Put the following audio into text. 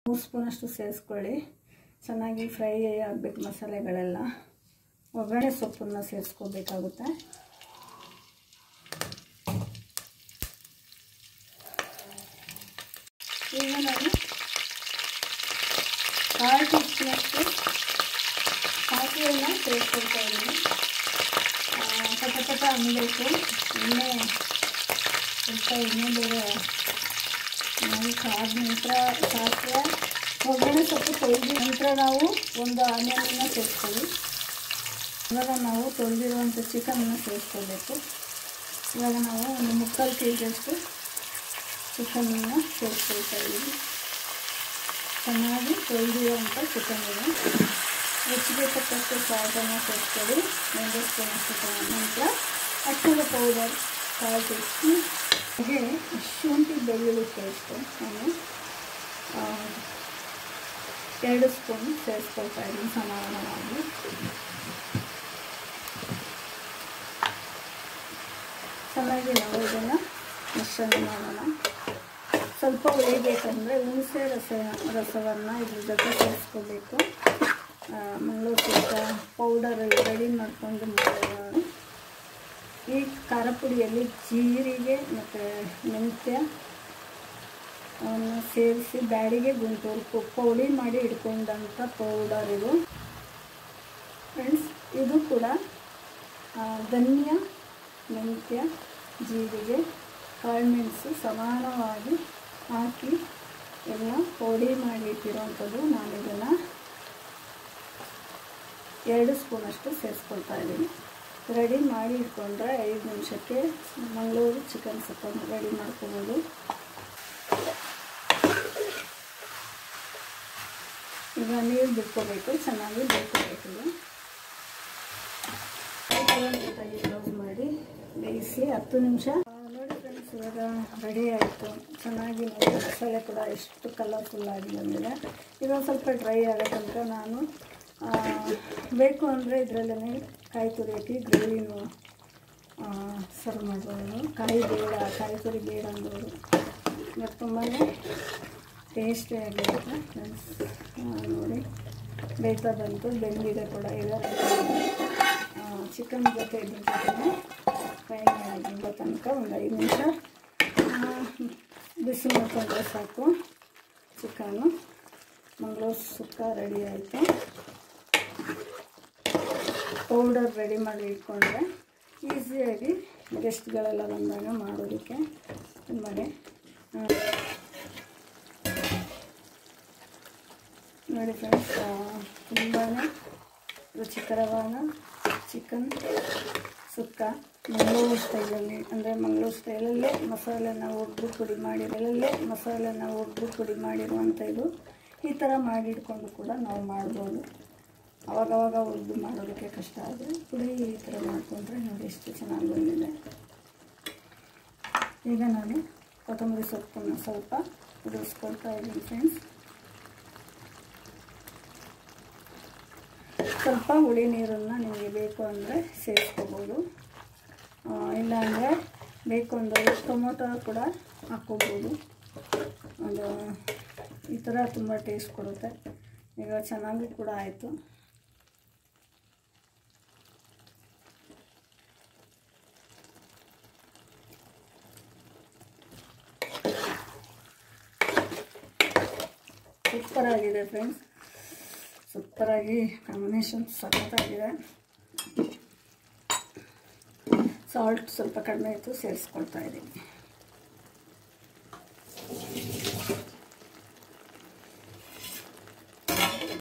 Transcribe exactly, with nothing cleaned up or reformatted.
ಮೂರು ಸ್ಪೂನಷ್ಟು ಸೇರಿಸ್ಕೊಳ್ಳಿ. ಚೆನ್ನಾಗಿ ಫ್ರೈ ಆಗಬೇಕು ಮಸಾಲೆಗಳೆಲ್ಲ. ಒಗ್ಗರಣೆ ಸೊಪ್ಪನ್ನು ಸೇರಿಸ್ಕೋಬೇಕಾಗುತ್ತೆ. ಈಗ ನಾನು ಕಾಲು ಟೀ ಸ್ಪೂನಷ್ಟು ಸಾಸಿವೆಯನ್ನು ಸೇರಿಸ್ಕೊಳ್ತಾ ಇದ್ದೀನಿ. ಪಟ ಪಟ ಅನ್ನಬೇಕು. ಎಣ್ಣೆ ಸ್ವಲ್ಪ ಎಣ್ಣೆ ಬೇರೆ ನಾವು ಕಾದ ನಂತರ ಸಾಸಿವೆ ಒಗ್ಗರಣೆ ಸೊಪ್ಪು ತೊಳೆದ ನಂತರ ನಾವು ಒಂದು ಆನಿಯನನ್ನು ಸೇರಿಸ್ಕೊಳ್ಳಿ. ಇವಾಗ ನಾವು ತೊಳೆದಿರುವಂಥ ಚಿಕನನ್ನು ಸೇರಿಸ್ಕೋಬೇಕು. ಇವಾಗ ನಾವು ಒಂದು ಮುಕ್ಕಾಲು ಕೆ ಜಿಯಷ್ಟು ಚಿಕನನ್ನು ಸೇರಿಸ್ಕೊಳ್ತಾ ಇದ್ದೀವಿ. ಚೆನ್ನಾಗಿ ತೊಳೆದಿರುವಂಥ ಚಿಕನ್ ಇದೆ. ರುಚಿಗೆ ತಕ್ಕಷ್ಟು ಸಾಲ್ಟನ್ನು ಸೇರಿಸ್ಕೊಳ್ಳಿ. ಒಂದು ಸ್ಪೂನಷ್ಟು ನಂತರ ಅಕ್ಕದ ಪೌಡರ್ ಕಾಲು ಟೀ ಸ್ಪೂನ್. ಹಾಗೆ ಶುಂಠಿ ಬೆಳ್ಳುಳ್ಳಿ ಪೇಸ್ಟು ನಾನು ಎರಡು ಸ್ಪೂನ್ ಸೇರಿಸ್ಕೊಳ್ತಾ ಇದ್ದೀನಿ ಸಮಾನವಾಗಿ. ಚೆನ್ನಾಗಿ ನಾವು ಇದನ್ನು ಮಿಶ್ರಣ ಮಾಡೋಣ. ಸ್ವಲ್ಪ ಉಳಿಬೇಕಂದರೆ ಹುಣಸೆ ರಸ ರಸವನ್ನು ಇದ್ರ ಜೊತೆ ಸೇರಿಸ್ಕೋಬೇಕು. ಮಂಗಳೂರು ಸುಕ್ಕ ಪೌಡರ್ ರೆಡಿ ಮಾಡಿಕೊಂಡು ಮಾಡೋಣ. ಈ ಖಾರ ಪುಡಿಯಲ್ಲಿ ಜೀರಿಗೆ ಮತ್ತು ಮೆಂತ್ಯ ಅವನ್ನು ಸೇರಿಸಿ ಬ್ಯಾಡಿಗೆ ಗುಂಟೂರು ಪೌಡಿ ಮಾಡಿ ಇಟ್ಕೊಂಡಂಥ ಪೌಡರ್ ಇದು ಫ್ರೆಂಡ್ಸ್. ಇದು ಕೂಡ ಧನಿಯಾ, ಮೆಂತ್ಯ, ಜೀರಿಗೆ, ಕಾಳುಮೆಣಸು ಸಮಾನವಾಗಿ ಹಾಕಿ ಎಲ್ಲ ಪೌಡಿ ಮಾಡಿ ಇಟ್ಟಿರೋವಂಥದ್ದು. ನಾನು ಇದನ್ನು ಎರಡು ಸ್ಪೂನಷ್ಟು ಸೇರಿಸ್ಕೊಳ್ತಾ ಇದ್ದೀನಿ. ರೆಡಿ ಮಾಡಿ ಇಟ್ಕೊಂಡ್ರೆ ಐದು ನಿಮಿಷಕ್ಕೆ ಮಂಗಳೂರು ಚಿಕನ್ ಸುಕ್ಕನ್ನು ರೆಡಿ ಮಾಡ್ಕೊಬೋದು. ಈಗ ನೀರು ಬಿಟ್ಕೋಬೇಕು, ಚೆನ್ನಾಗಿ ಬೇಯಿಸ್ಕೋಬೇಕು. ಕ್ಲೋಸ್ ಮಾಡಿ ಬೇಯಿಸಿ ಹತ್ತು ನಿಮಿಷ ನೋಡಿ ಫ್ರೆಂಡ್ಸ್. ಇವಾಗ ರೆಡಿ ಆಯಿತು. ಚೆನ್ನಾಗಿ ನೋಡಿ ಮಸಾಲೆ ಕೂಡ ಎಷ್ಟು ಕಲರ್ಫುಲ್ಲಾಗಿ ಬಂದಿದೆ. ಇವಾಗ ಸ್ವಲ್ಪ ಡ್ರೈ ಆಗೋ ತನಕ ನಾನು ಬೇಕು ಅಂದರೆ ಇದರಲ್ಲೇ ಕಾಯಿ ತುರಿ ಹಾಕಿ ಗ್ರೇವಿನೂ ಸರ್ವ್ ಮಾಡ್ಬೋದು. ಕಾಯಿ ಬೇಡ, ಕಾಯಿ ತುರಿ ಬೇಡ ಅಂದವರು ಮತ್ತು ತುಂಬಾ ಟೇಸ್ಟಿಯಾಗಿರುತ್ತೆ ಫ್ರೆಂಡ್ಸ್. ನೋಡಿ ಬೇಯ್ತಾ ಬಂತು, ಬೆಂದಿದೆ ಕೂಡ. ಈಗ ಚಿಕನ್ ಜೊತೆ ಇದ್ರ ಜೊತೆ ಫ್ರೈ ಆಗಿರೋ ತನಕ ಒಂದು ಐದು ನಿಮಿಷ ಬಿಸಿ ಮಾಡ್ಕೊಂಡ್ರೆ ಸಾಕು. ಚಿಕನ್ನು ಮಂಗಳೂರು ಸುಕ್ಕ ರೆಡಿ ಆಯಿತು. ಪೌಡರ್ ರೆಡಿ ಮಾಡಿ ಇಟ್ಕೊಂಡ್ರೆ ಈಸಿಯಾಗಿ ಗೆಸ್ಟ್ಗಳೆಲ್ಲ ಬಂದಾಗ ಮಾಡೋದಕ್ಕೆ ತುಂಬಾ ನೋಡಿ ಫ್ರೆಂಡ್ಸ್. ತುಂಬಾ ರುಚಿಕರವಾದ ಚಿಕನ್ ಸುಕ್ಕ ಮಂಗಳೂರು ಸ್ಟೈಲಲ್ಲಿ, ಅಂದರೆ ಮಂಗಳೂರು ಸ್ಟೈಲಲ್ಲೇ ಮಸಾಲೆನ ಹುರಿದು ಪುಡಿ ಮಾಡಿರಲ್ಲೇ ಮಸಾಲೆನ ಹುರಿದು ಪುಡಿ ಮಾಡಿರುವಂಥ ಇದು. ಈ ಥರ ಮಾಡಿಟ್ಕೊಂಡು ಕೂಡ ನಾವು ಮಾಡ್ಬೋದು. ಅವಾಗವಾಗ ಹುರಿದು ಮಾಡೋದಕ್ಕೆ ಕಷ್ಟ ಆದರೆ ಪುಡಿ ಈ ಥರ ಮಾಡಿಕೊಂಡ್ರೆ ನೋಡಿ ಎಷ್ಟು ಚೆನ್ನಾಗಿ ಬಂದಿದೆ. ಈಗ ನಾನು ಕೊತ್ತಂಬರಿ ಸೊಪ್ಪನ್ನು ಸ್ವಲ್ಪ ಉದುರಿಸ್ಕೊಳ್ತಾ ಇದ್ದೀನಿ ಫ್ರೆಂಡ್ಸ್. ಸ್ವಲ್ಪ ಹುಳಿ ನೀರನ್ನು ನಿಮಗೆ ಬೇಕು ಅಂದರೆ ಸೇರಿಸ್ಕೋಬೋದು. ಇಲ್ಲಾಂದರೆ ಬೇಕು ಅಂದರೆ ಟೊಮೊಟೊ ಕೂಡ ಹಾಕ್ಕೋಬೋದು. ಅದು ಈ ಥರ ತುಂಬ ಟೇಸ್ಟ್ ಕೊಡುತ್ತೆ. ಈಗ ಚೆನ್ನಾಗಿ ಕೂಡ ಆಯಿತು. ಸೂಪರಾಗಿದೆ ಫ್ರೆಂಡ್ಸ್. ಸೂಪರಾಗಿ ಕಾಂಬಿನೇಷನ್ ಸಖತ್ತಾಗಿದೆ. ಸಾಲ್ಟ್ ಸ್ವಲ್ಪ ಕಡಿಮೆ ಇತ್ತು, ಸೇರಿಸ್ಕೊಳ್ತಾ ಇದ್ದೀನಿ.